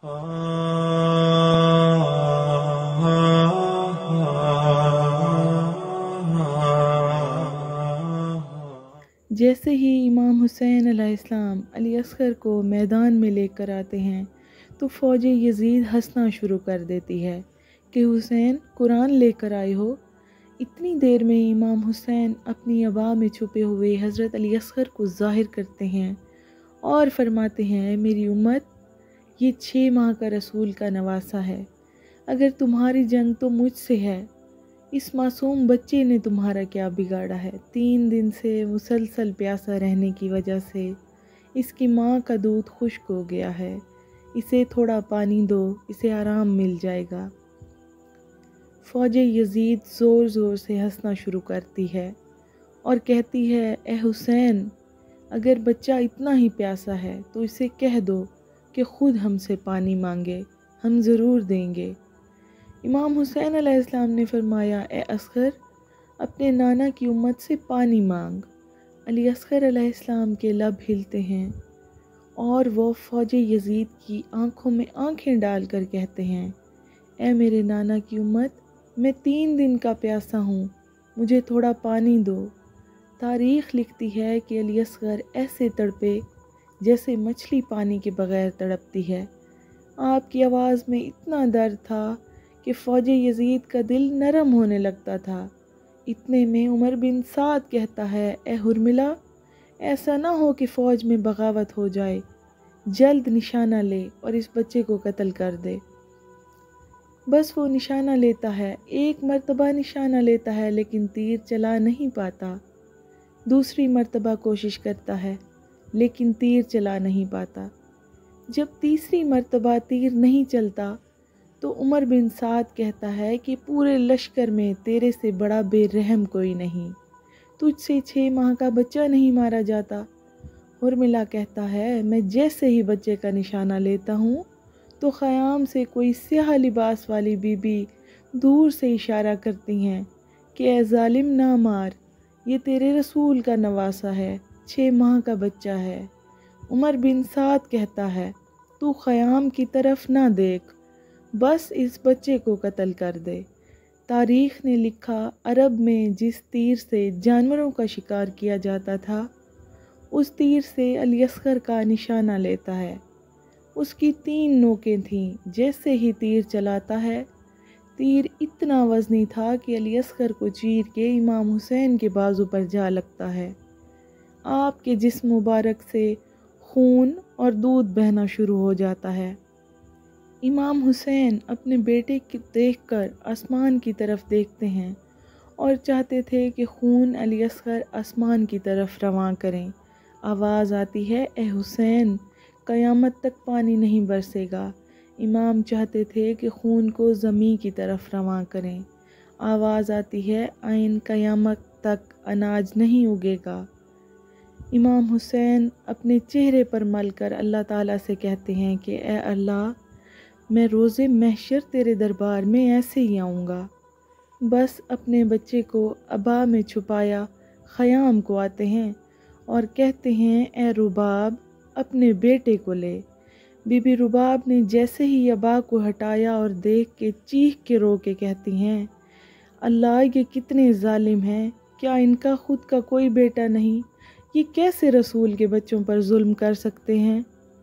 जैसे ही इमाम हुसैन अलैहिस्सलाम अली असगर को मैदान में लेकर आते हैं तो फ़ौज यजीद हंसना शुरू कर देती है कि हुसैन कुरान लेकर आए हो। इतनी देर में इमाम हुसैन अपनी अबा में छुपे हुए हज़रत अली असगर को ज़ाहिर करते हैं और फरमाते हैं, मेरी उम्मत, ये 6 माह का रसूल का नवासा है। अगर तुम्हारी जंग तो मुझसे है, इस मासूम बच्चे ने तुम्हारा क्या बिगाड़ा है? 3 दिन से मुसलसल प्यासा रहने की वजह से इसकी माँ का दूध खुश्क हो गया है। इसे थोड़ा पानी दो, इसे आराम मिल जाएगा। फ़ौज यजीद ज़ोर ज़ोर से हंसना शुरू करती है और कहती है, ए हुसैन, अगर बच्चा इतना ही प्यासा है तो इसे कह दो कि ख़ुद हमसे पानी मांगे, हम ज़रूर देंगे। इमाम हुसैन अलैहिस्सलाम ने फरमाया, ए असगर, अपने नाना की उम्मत से पानी मांग। अली असगर अलैहिस्सलाम के लब हिलते हैं और वो फ़ौज यजीद की आंखों में आंखें डालकर कहते हैं, ए मेरे नाना की उम्मत, मैं 3 दिन का प्यासा हूँ, मुझे थोड़ा पानी दो। तारीख़ लिखती है कि अली असगर ऐसे तड़पे जैसे मछली पानी के बग़ैर तड़पती है। आपकी आवाज़ में इतना दर्द था कि फ़ौज यजीद का दिल नरम होने लगता था। इतने में उमर बिन साद कहता है, ए हुर्मिला, ऐसा ना हो कि फ़ौज में बगावत हो जाए, जल्द निशाना ले और इस बच्चे को कत्ल कर दे। बस वो निशाना लेता है, एक मर्तबा निशाना लेता है लेकिन तीर चला नहीं पाता। दूसरी मर्तबा कोशिश करता है लेकिन तीर चला नहीं पाता। जब तीसरी मर्तबा तीर नहीं चलता तो उमर बिन साद कहता है कि पूरे लश्कर में तेरे से बड़ा बेरहम कोई नहीं, तुझसे 6 माह का बच्चा नहीं मारा जाता। हुर्मिला कहता है, मैं जैसे ही बच्चे का निशाना लेता हूँ तो ख़याम से कोई स्याह लिबास वाली बीबी दूर से इशारा करती हैं कि ए ज़ालिम, ना मार, ये तेरे रसूल का नवासा है, 6 माह का बच्चा है। उमर बिन साद कहता है, तू ख़याम की तरफ ना देख, बस इस बच्चे को कत्ल कर दे। तारीख़ ने लिखा, अरब में जिस तीर से जानवरों का शिकार किया जाता था उस तीर से अली असगर का निशाना लेता है। उसकी 3 नोकें थीं। जैसे ही तीर चलाता है, तीर इतना वज़नी था कि अली असगर को चीर के इमाम हुसैन के बाजू पर जा लगता है। आपके जिस्म मुबारक से खून और दूध बहना शुरू हो जाता है। इमाम हुसैन अपने बेटे को देखकर आसमान की तरफ देखते हैं और चाहते थे कि खून अली असगर आसमान की तरफ रवां करें। आवाज़ आती है, ए हुसैन, क़यामत तक पानी नहीं बरसेगा। इमाम चाहते थे कि खून को ज़मीन की तरफ रवां करें। आवाज़ आती है, आइन क़यामत तक अनाज नहीं उगेगा। इमाम हुसैन अपने चेहरे पर मलकर अल्लाह ताला से कहते हैं कि ए अल्लाह, मैं रोज़े महशर तेरे दरबार में ऐसे ही आऊँगा। बस अपने बच्चे को अबा में छुपाया ख़याम को आते हैं और कहते हैं, ए रुबाब, अपने बेटे को ले। बीबी रुबाब ने जैसे ही अबा को हटाया और देख के चीख के रो के कहती हैं, अल्लाह, ये कितने ज़ालिम हैं, क्या इनका ख़ुद का कोई बेटा नहीं? ये कैसे रसूल के बच्चों पर जुल्म कर सकते हैं?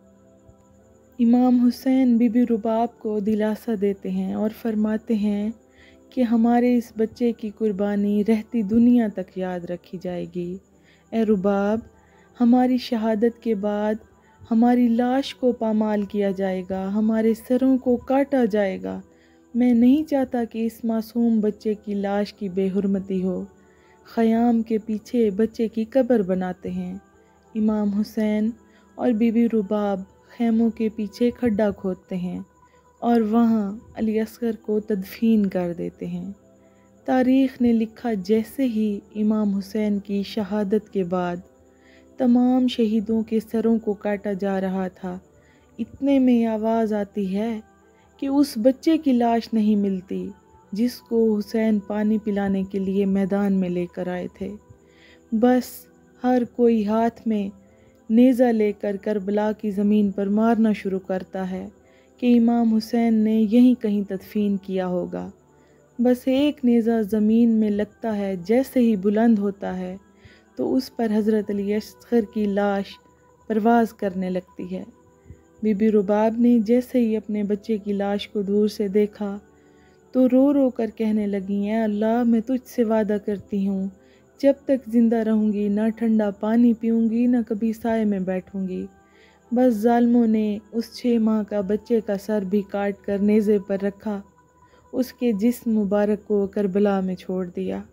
इमाम हुसैन बीबी रुबाब को दिलासा देते हैं और फरमाते हैं कि हमारे इस बच्चे की कुर्बानी रहती दुनिया तक याद रखी जाएगी। ए रुबाब, हमारी शहादत के बाद हमारी लाश को पामाल किया जाएगा, हमारे सरों को काटा जाएगा। मैं नहीं चाहता कि इस मासूम बच्चे की लाश की बेहुरमती हो। ख़याम के पीछे बच्चे की कब्र बनाते हैं। इमाम हुसैन और बीबी रुबाब खैमों के पीछे खड्डा खोदते हैं और वहाँ अली असगर को तदफीन कर देते हैं। तारीख़ ने लिखा, जैसे ही इमाम हुसैन की शहादत के बाद तमाम शहीदों के सरों को काटा जा रहा था, इतने में आवाज़ आती है कि उस बच्चे की लाश नहीं मिलती जिसको हुसैन पानी पिलाने के लिए मैदान में लेकर आए थे। बस हर कोई हाथ में नेज़ा लेकर करबला की ज़मीन पर मारना शुरू करता है کہ امام حسین نے یہیں کہیں تدفین کیا ہوگا۔ بس ایک نیزہ زمین میں لگتا ہے، جیسے ہی بلند ہوتا ہے تو اس پر حضرت علی اصغر کی لاش پرواز کرنے لگتی ہے۔ بی بی رباب نے جیسے ہی اپنے بچے کی لاش کو دور سے دیکھا تو رو رو کر کہنے لگیں، اے اللہ، میں تجھ سے وعدہ کرتی ہوں، جب تک زندہ رہوں گی نہ ٹھنڈا پانی پیوں گی، نہ کبھی سائے میں بیٹھوں گی۔ بس ظالموں نے اس 6 ماہ کا بچے کا سر بھی کاٹ کر نیزے پر رکھا، اس کے جسم مبارک کو کربلا میں چھوڑ دیا۔